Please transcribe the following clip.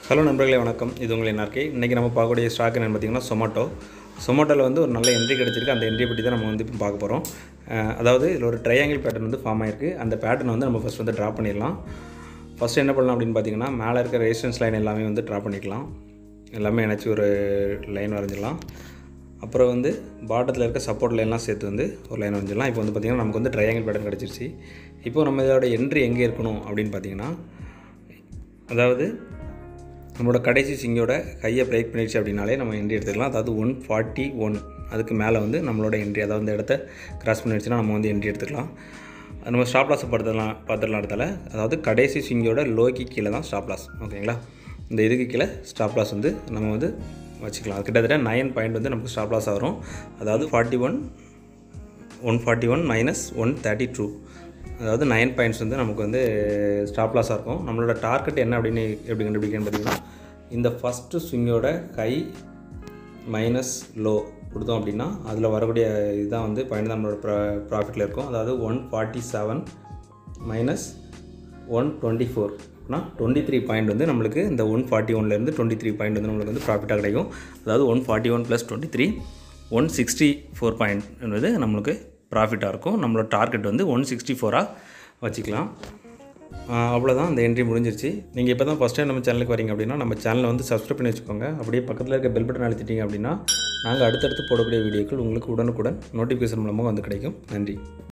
Hello நண்பர்களே வணக்கம். இது உங்கள் என்ஆர்கே. இன்றைக்கி நம்ம பார்க்கக்கூடிய ஸ்டாக் என்னென்னு பார்த்தீங்கன்னா சொமாட்டோவில் வந்து ஒரு நல்ல என்ட்ரி கிடச்சிருக்கு. அந்த என்ட்ரி பற்றி தான் நம்ம வந்து இப்போ பார்க்க போகிறோம். அதாவது இதில் ஒரு ட்ரையாங்கிள் பேட்டர்ன் வந்து ஃபார்ம் ஆகிருக்கு. அந்த பேட்டர்ன் வந்து நம்ம ஃபஸ்ட் வந்து ட்ரா பண்ணிடலாம். ஃபஸ்ட்டு என்ன பண்ணலாம் அப்படின்னு பார்த்தீங்கன்னா, மேலே இருக்க ரெசிஸ்டன்ஸ் லைன் எல்லாமே வந்து ட்ரா பண்ணிக்கலாம். எல்லாமே நினச்சி ஒரு லைன் வரைஞ்சிடலாம். அப்புறம் வந்து பாட்டத்தில் இருக்க சப்போர்ட் லைன்லாம் சேர்த்து வந்து ஒரு லைன் வரைஞ்சிடலாம். இப்போ வந்து பார்த்திங்கன்னா நமக்கு வந்து ட்ரையாங்கிள் பேட்டர்ன் கிடச்சிருச்சு. இப்போ நம்ம இதோட என்ட்ரி எங்கே இருக்கணும் அப்படின்னு பார்த்தீங்கன்னா, அதாவது நம்மளோட கடைசி சிங்கியோட கையை பிரேக் பண்ணிடுச்சு அப்படின்னாலே நம்ம என்ட்ரி எடுத்துக்கலாம். அதாவது 141 அதுக்கு மேலே வந்து நம்மளோட என்ட்ரி, அதாவது இந்த இடத்த கிராஸ் பண்ணிடுச்சுன்னா நம்ம வந்து என்ட்ரி எடுத்துக்கலாம். அது நம்ம ஸ்டாப் லாஸை பார்த்துடலாம் இடத்துல. அதாவது கடைசி சிங்கியோட லோக்கு கீழே தான் ஸ்டாப் லாஸ். ஓகேங்களா? இந்த இதுக்கு கீழே ஸ்டாப் லாஸ் வந்து நம்ம வந்து வச்சுக்கலாம். அது கிட்டத்தட்ட 9 பாயிண்ட் வந்து நமக்கு ஸ்டாப் லாஸ் வரும். அதாவது 141 மைனஸ் 132, அதாவது 9 பாயிண்ட்ஸ் வந்து நமக்கு வந்து ஸ்டாப் லாஸாக இருக்கும். நம்மளோட டார்கெட் என்ன அப்படின்னு எப்படி கண்டுபிடிக்கணும்னு பார்த்தீங்கன்னா, இந்த ஃபஸ்ட்டு ஸ்விங்கோட ஹை மைனஸ் லோ கொடுத்தோம் அப்படின்னா அதில் வரக்கூடிய இதுதான் வந்து பாயிண்ட் தான் நம்மளோட ப்ராஃபிட்டில் இருக்கும். அதாவது 147 மைனஸ் 124 23 பாயிண்ட் வந்து நம்மளுக்கு இந்த 141லேருந்து 23 பாயிண்ட் வந்து நம்மளுக்கு வந்து ப்ராஃபிட்டாக கிடைக்கும். அதாவது 141 + 23 164 பாயிண்ட் என்பது நம்மளுக்கு ப்ராஃபிட்டாக இருக்கும். நம்மளோட டார்கெட் வந்து 164 வச்சுக்கலாம். அவ்வளோதான், அந்த என்ட்ரி முடிஞ்சிருச்சு. நீங்கள் இப்போ தான் ஃபஸ்ட் டைம் நம்ம சேனலுக்கு வரீங்க அப்படின்னா நம்ம சேனலை வந்து சப்ஸ்கிரைப் பண்ணி வச்சுக்கோங்க. அப்படியே பக்கத்தில் இருக்க பெல் பட்டன் அழுத்திட்டீங்க அப்படின்னா நாங்கள் அடுத்தடுத்து போடக்கூடிய வீடியோக்கள் உங்களுக்கு உடனுக்குடன் நோட்டிஃபிகேஷன் மூலமாக வந்து கிடைக்கும். நன்றி.